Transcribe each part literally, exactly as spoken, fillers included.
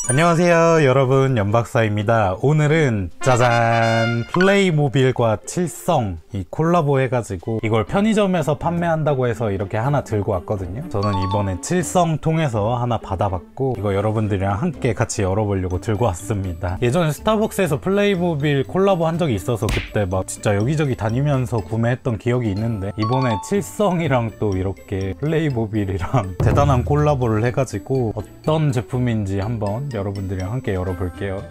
안녕하세요 여러분, 연박사입니다. 오늘은 짜잔, 플레이모빌과 칠성 이 콜라보 해가지고 이걸 편의점에서 판매한다고 해서 이렇게 하나 들고 왔거든요. 저는 이번에 칠성 통해서 하나 받아봤고 이거 여러분들이랑 함께 같이 열어보려고 들고 왔습니다. 예전에 스타벅스에서 플레이모빌 콜라보 한 적이 있어서 그때 막 진짜 여기저기 다니면서 구매했던 기억이 있는데, 이번에 칠성이랑 또 이렇게 플레이모빌이랑 대단한 콜라보를 해가지고 어떤 제품인지 한번 여러분들이랑 함께 열어볼게요.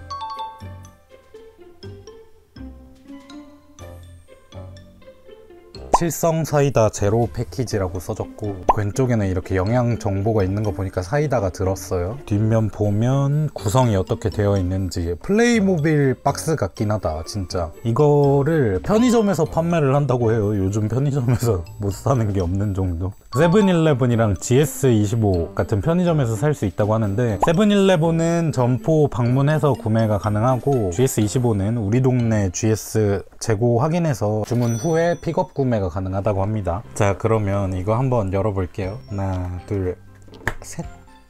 칠성 사이다 제로 패키지라고 써졌고, 왼쪽에는 이렇게 영양 정보가 있는 거 보니까 사이다가 들었어요. 뒷면 보면 구성이 어떻게 되어 있는지 플레이모빌 박스 같긴 하다. 진짜 이거를 편의점에서 판매를 한다고 해요. 요즘 편의점에서 못 사는 게 없는 정도. 세븐일레븐이랑 지에스 이십오 같은 편의점에서 살 수 있다고 하는데, 세븐일레븐은 점포 방문해서 구매가 가능하고 지에스 이십오는 우리 동네 지에스 재고 확인해서 주문 후에 픽업 구매가 가능하다고 합니다. 자, 그러면 이거 한번 열어볼게요. 하나, 둘, 셋.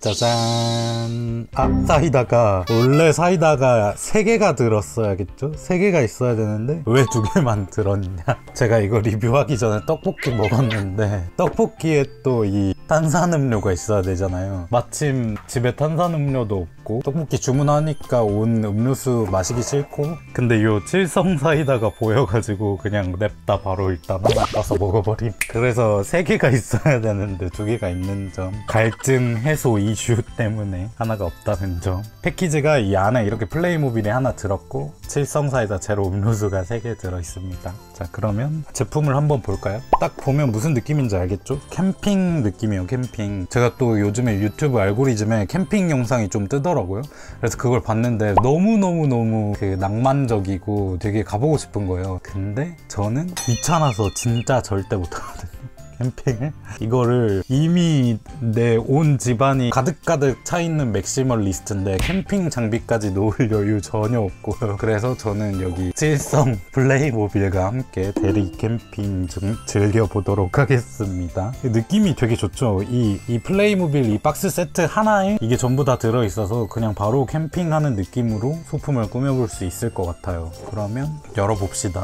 짜잔. 아, 사이다가 원래 사이다가 세 개가 들었어야겠죠? 세 개가 있어야 되는데 왜 두 개만 들었냐? 제가 이거 리뷰하기 전에 떡볶이 먹었는데 떡볶이에 또 이 탄산음료가 있어야 되잖아요. 마침 집에 탄산음료도 없고 떡볶이 주문하니까 온 음료수 마시기 싫고, 근데 요 칠성 사이다가 보여가지고 그냥 냅다 바로 일단 하나 까서 먹어버림. 그래서 세 개가 있어야 되는데 두 개가 있는 점, 갈증 해소 이슈 때문에 하나가 없다는 점. 패키지가 이 안에 이렇게 플레이모빌이 하나 들었고 칠성 사이다 제로 음료수가 세 개 들어있습니다. 자, 그러면 제품을 한번 볼까요? 딱 보면 무슨 느낌인지 알겠죠? 캠핑 느낌이에요. 캠핑. 제가 또 요즘에 유튜브 알고리즘에 캠핑 영상이 좀 뜨더라고요. 그래서 그걸 봤는데 너무너무너무 그 낭만적이고 되게 가보고 싶은 거예요. 근데 저는 귀찮아서 진짜 절대 못하거든요, 캠핑을. 이거를 이미 내 온 집안이 가득가득 차있는 맥시멀리스트인데 캠핑 장비까지 놓을 여유 전혀 없고요. 그래서 저는 여기 칠성 플레이모빌과 함께 대리 캠핑 좀 즐겨보도록 하겠습니다. 느낌이 되게 좋죠. 이, 이 플레이모빌 이 박스 세트 하나에 이게 전부 다 들어있어서 그냥 바로 캠핑하는 느낌으로 소품을 꾸며볼 수 있을 것 같아요. 그러면 열어봅시다.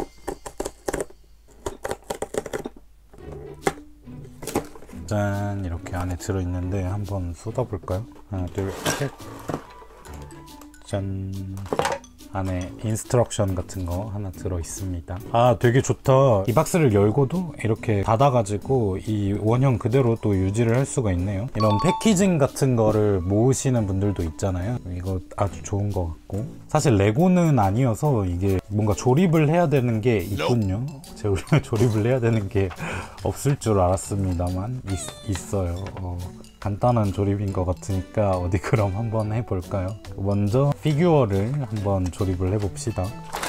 짠, 이렇게 안에 들어있는데 한번 쏟아볼까요? 하나, 둘, 셋. 짠. 안에 인스트럭션 같은 거 하나 들어있습니다. 아, 되게 좋다. 이 박스를 열고도 이렇게 닫아가지고 이 원형 그대로 또 유지를 할 수가 있네요. 이런 패키징 같은 거를 모으시는 분들도 있잖아요. 이거 아주 좋은 것 같고, 사실 레고는 아니어서 이게 뭔가 조립을 해야 되는 게 있군요. 제가 조립을 해야 되는 게 없을 줄 알았습니다만 있, 있어요. 어. 간단한 조립인 것 같으니까 어디 그럼 한번 해볼까요? 먼저 피규어를 한번 조립을 해봅시다.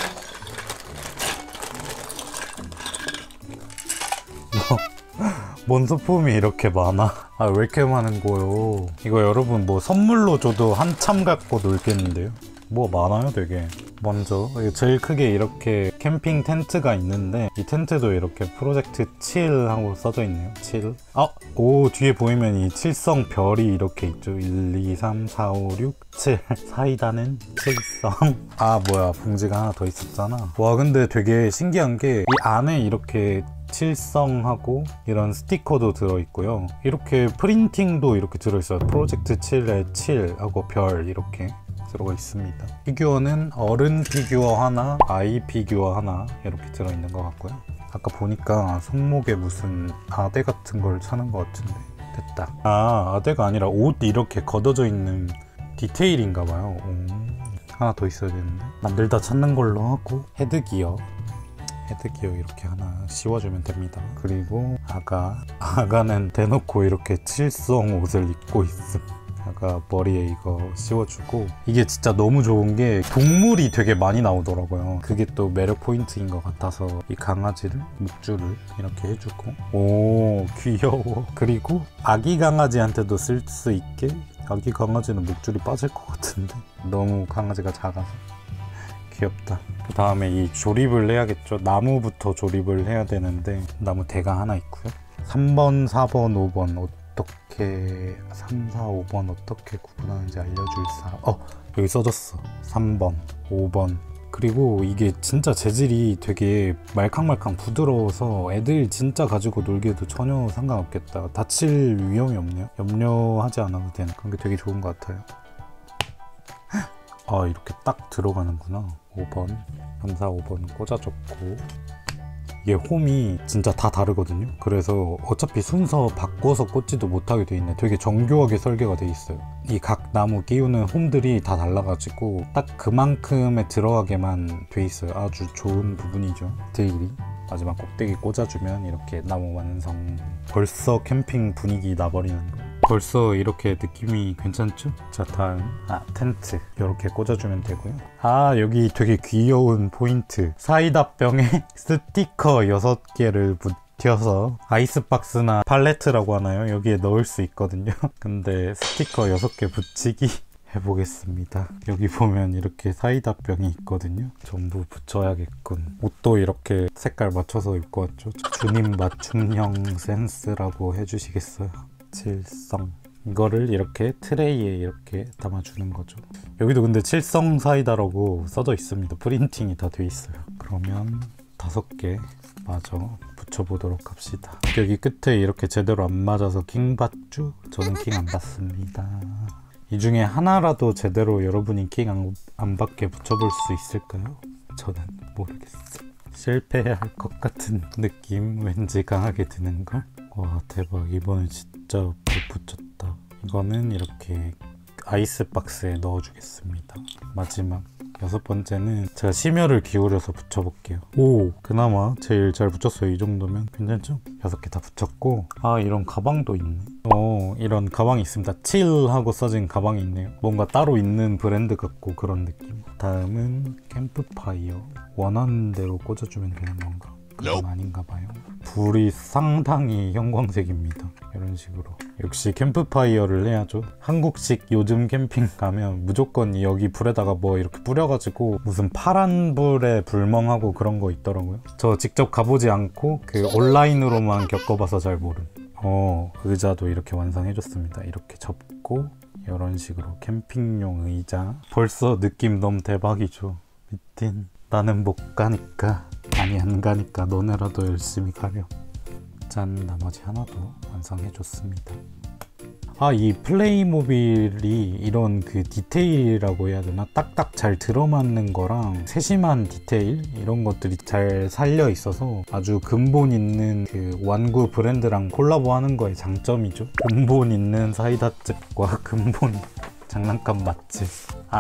뭐, 뭔 소품이 이렇게 많아? 아, 왜 이렇게 많은 거요? 이거 여러분 뭐 선물로 줘도 한참 갖고 놀겠는데요? 뭐 많아요 되게. 먼저 제일 크게 이렇게 캠핑 텐트가 있는데, 이 텐트도 이렇게 프로젝트 칠 하고 써져 있네요. 칠. 아! 오, 뒤에 보이면 이 칠성 별이 이렇게 있죠. 일, 이, 삼, 사, 오, 육, 칠. 사이다는 칠성. 아, 뭐야, 봉지가 하나 더 있었잖아. 와, 근데 되게 신기한 게 이 안에 이렇게 칠성하고 이런 스티커도 들어있고요. 이렇게 프린팅도 이렇게 들어있어요. 프로젝트 칠에 칠하고 별 이렇게 들어가 있습니다. 피규어는 어른 피규어 하나, 아이 피규어 하나 이렇게 들어있는 것 같고요. 아까 보니까 손목에 무슨 아대 같은 걸 차는 것 같은데. 됐다. 아, 아대가 아니라 옷 이렇게 걷어져 있는 디테일인가 봐요. 오, 하나 더 있어야 되는데. 만들다 찾는 걸로 하고, 헤드기어 헤드기어 이렇게 하나 씌워주면 됩니다. 그리고 아가 아가는 대놓고 이렇게 칠성 옷을 입고 있음. 아가 머리에 이거 씌워주고, 이게 진짜 너무 좋은 게 동물이 되게 많이 나오더라고요. 그게 또 매력 포인트인 것 같아서 이 강아지를 목줄을 이렇게 해주고, 오, 귀여워. 그리고 아기 강아지한테도 쓸 수 있게, 아기 강아지는 목줄이 빠질 것 같은데 너무 강아지가 작아서 귀엽다. 그 다음에 이 조립을 해야겠죠. 나무부터 조립을 해야 되는데 나무 대가 하나 있고요. 삼 번, 사 번, 오 번 어떻게 삼, 사, 오 번 어떻게 구분하는지 알려줄 사람. 어! 여기 써졌어. 삼 번, 오 번. 그리고 이게 진짜 재질이 되게 말캉말캉 부드러워서 애들 진짜 가지고 놀기에도 전혀 상관없겠다. 다칠 위험이 없네요. 염려하지 않아도 되는 그런 게 되게 좋은 것 같아요. 아, 이렇게 딱 들어가는구나. 오 번, 삼, 사, 오 번 꽂아줬고, 이게 홈이 진짜 다 다르거든요. 그래서 어차피 순서 바꿔서 꽂지도 못하게 돼 있네. 되게 정교하게 설계가 돼 있어요. 이 각 나무 끼우는 홈들이 다 달라가지고 딱 그만큼에 들어가게만 돼 있어요. 아주 좋은 부분이죠. 디테일이. 마지막 꼭대기 꽂아주면 이렇게 나무 완성. 벌써 캠핑 분위기 나버리는 거. 벌써 이렇게 느낌이 괜찮죠? 자, 다음 아 텐트 이렇게 꽂아주면 되고요. 아, 여기 되게 귀여운 포인트. 사이다병에 스티커 여섯 개를 붙여서 아이스박스나 팔레트라고 하나요? 여기에 넣을 수 있거든요. 근데 스티커 여섯 개 붙이기 해보겠습니다. 여기 보면 이렇게 사이다병이 있거든요. 전부 붙여야겠군. 옷도 이렇게 색깔 맞춰서 입고 왔죠. 주님 맞춤형 센스라고 해주시겠어요? 칠성. 이거를 이렇게 트레이에 이렇게 담아주는 거죠. 여기도 근데 칠성 사이다라고 써져 있습니다. 프린팅이 다 돼 있어요. 그러면 다섯 개 마저 붙여보도록 합시다. 여기 끝에 이렇게 제대로 안 맞아서 킹 받죠? 저는 킹 안 받습니다. 이 중에 하나라도 제대로 여러분이 킹 안, 안 받게 붙여볼 수 있을까요? 저는 모르겠어요. 실패해야 할 것 같은 느낌 왠지 강하게 드는걸? 와, 대박. 이번에 진짜 못 붙였다. 이거는 이렇게 아이스박스에 넣어주겠습니다. 마지막 여섯 번째는 제가 심혈을 기울여서 붙여볼게요. 오, 그나마 제일 잘 붙였어요. 이 정도면 괜찮죠? 여섯 개 다 붙였고, 아, 이런 가방도 있네. 어, 이런 가방이 있습니다. 칠하고 써진 가방이 있네요. 뭔가 따로 있는 브랜드 같고 그런 느낌. 다음은 캠프파이어. 원하는 대로 꽂아주면 되는 건가? 그건 아닌가 봐요. 불이 상당히 형광색입니다. 이런 식으로. 역시 캠프파이어를 해야죠. 한국식 요즘 캠핑 가면 무조건 여기 불에다가 뭐 이렇게 뿌려가지고 무슨 파란 불에 불멍하고 그런 거 있더라고요. 저 직접 가보지 않고 그 온라인으로만 겪어봐서 잘 모름. 어, 의자도 이렇게 완성해줬습니다. 이렇게 접고 이런 식으로 캠핑용 의자. 벌써 느낌 너무 대박이죠. 미친. 나는 못 가니까, 아니 안 가니까 너네라도 열심히 가렴. 짠, 나머지 하나도 완성해줬습니다. 아, 이 플레이모빌이 이런 그 디테일이라고 해야 되나? 딱딱 잘 들어맞는 거랑 세심한 디테일? 이런 것들이 잘 살려 있어서 아주 근본 있는 그 완구 브랜드랑 콜라보 하는 거의 장점이죠. 근본 있는 사이다집과 근본 장난감 맛집. 아,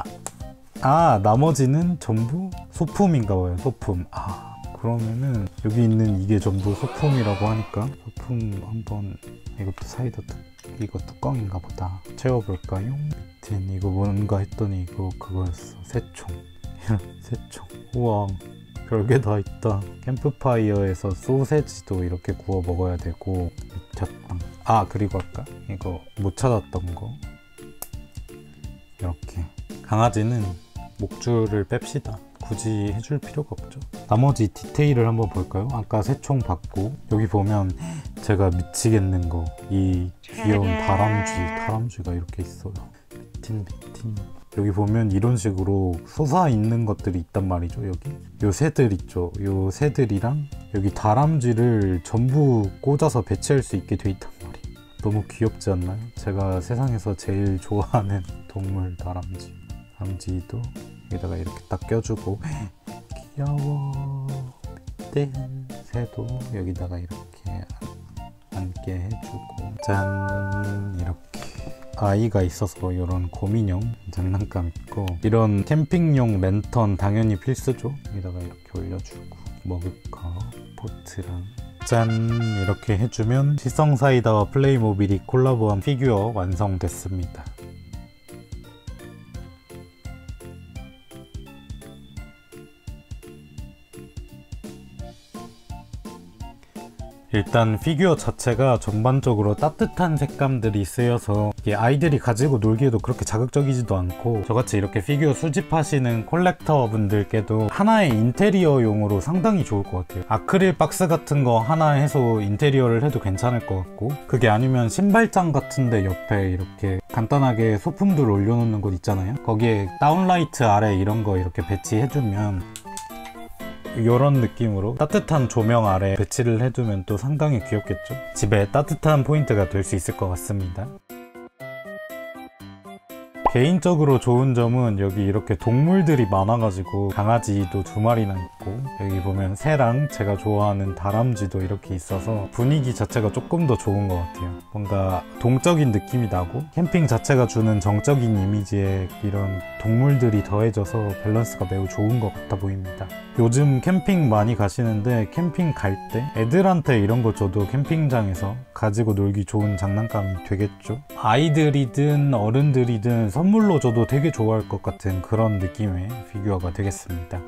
아, 나머지는 전부 소품인가 봐요. 소품. 아, 그러면은 여기 있는 이게 전부 소품이라고 하니까 소품 한번, 이것도 사이다 뚜, 이거 뚜껑인가 보다. 채워볼까요? 밑엔 이거 뭔가 했더니 이거 그거였어. 새총. 새총. 우와, 별게 다 있다. 캠프파이어에서 소세지도 이렇게 구워 먹어야 되고, 미쳤다. 아, 그리고 아까 이거 못 찾았던 거 이렇게. 강아지는 목줄을 뺍시다. 굳이 해줄 필요가 없죠. 나머지 디테일을 한번 볼까요? 아까 새총 받고, 여기 보면 제가 미치겠는 거, 이 귀여운 다람쥐, 다람쥐가 이렇게 있어요. 미팅 미팅. 여기 보면 이런 식으로 솟아 있는 것들이 있단 말이죠. 여기 요 새들 있죠. 요 새들이랑 여기 다람쥐를 전부 꽂아서 배치할 수 있게 돼 있단 말이에요. 너무 귀엽지 않나요? 제가 세상에서 제일 좋아하는 동물 다람쥐. 다람쥐도 여기다가 이렇게 딱 껴주고, 귀여워. 네, 새도 여기다가 이렇게 앉게 해주고, 짠, 이렇게 아이가 있어서 이런 곰인형 장난감 있고, 이런 캠핑용 랜턴 당연히 필수죠. 여기다가 이렇게 올려주고, 머그컵, 포트랑 짠, 이렇게 해주면 시성사이다와 플레이모빌이 콜라보한 피규어 완성됐습니다. 일단 피규어 자체가 전반적으로 따뜻한 색감들이 쓰여서 이게 아이들이 가지고 놀기에도 그렇게 자극적이지도 않고, 저같이 이렇게 피규어 수집하시는 콜렉터 분들께도 하나의 인테리어용으로 상당히 좋을 것 같아요. 아크릴 박스 같은 거 하나 해서 인테리어를 해도 괜찮을 것 같고, 그게 아니면 신발장 같은데 옆에 이렇게 간단하게 소품들 올려놓는 곳 있잖아요. 거기에 다운라이트 아래 이런 거 이렇게 배치해주면, 이런 느낌으로 따뜻한 조명 아래 배치를 해두면 또 상당히 귀엽겠죠? 집에 따뜻한 포인트가 될 수 있을 것 같습니다. 개인적으로 좋은 점은 여기 이렇게 동물들이 많아가지고 강아지도 두 마리나 있고, 여기 보면 새랑 제가 좋아하는 다람쥐도 이렇게 있어서 분위기 자체가 조금 더 좋은 것 같아요. 뭔가 동적인 느낌이 나고, 캠핑 자체가 주는 정적인 이미지에 이런 동물들이 더해져서 밸런스가 매우 좋은 것 같아 보입니다. 요즘 캠핑 많이 가시는데 캠핑 갈 때 애들한테 이런 거 줘도 캠핑장에서 가지고 놀기 좋은 장난감이 되겠죠? 아이들이든 어른들이든 선물로 줘도 되게 좋아할 것 같은 그런 느낌의 피규어가 되겠습니다.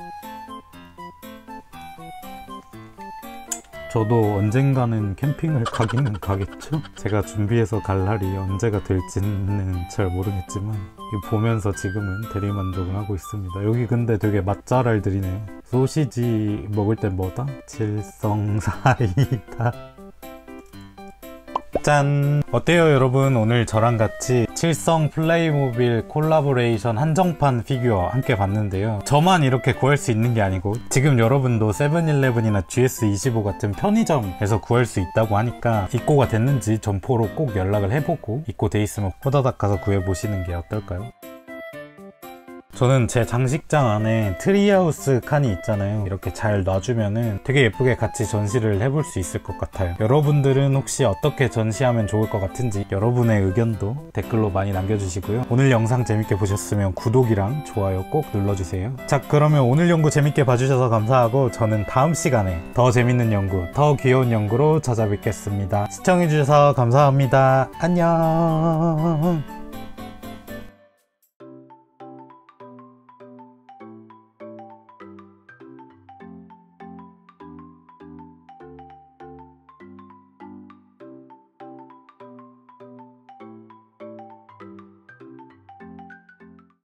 저도 언젠가는 캠핑을 가기는 가겠죠? 제가 준비해서 갈 날이 언제가 될지는 잘 모르겠지만 보면서 지금은 대리만족을 하고 있습니다. 여기 근데 되게 맛잘알들이네요. 소시지 먹을 땐 뭐다? 칠성사이다. 짠! 어때요 여러분? 오늘 저랑 같이 칠성 플레이모빌 콜라보레이션 한정판 피규어 함께 봤는데요. 저만 이렇게 구할 수 있는 게 아니고 지금 여러분도 세븐일레븐이나 지에스 이십오 같은 편의점에서 구할 수 있다고 하니까 입고가 됐는지 점포로 꼭 연락을 해보고 입고돼 있으면 호다닥 가서 구해보시는 게 어떨까요? 저는 제 장식장 안에 트리하우스 칸이 있잖아요. 이렇게 잘 놔주면은 되게 예쁘게 같이 전시를 해볼 수 있을 것 같아요. 여러분들은 혹시 어떻게 전시하면 좋을 것 같은지 여러분의 의견도 댓글로 많이 남겨주시고요. 오늘 영상 재밌게 보셨으면 구독이랑 좋아요 꼭 눌러주세요. 자, 그러면 오늘 연구 재밌게 봐주셔서 감사하고 저는 다음 시간에 더 재밌는 연구, 더 귀여운 연구로 찾아뵙겠습니다. 시청해주셔서 감사합니다. 안녕.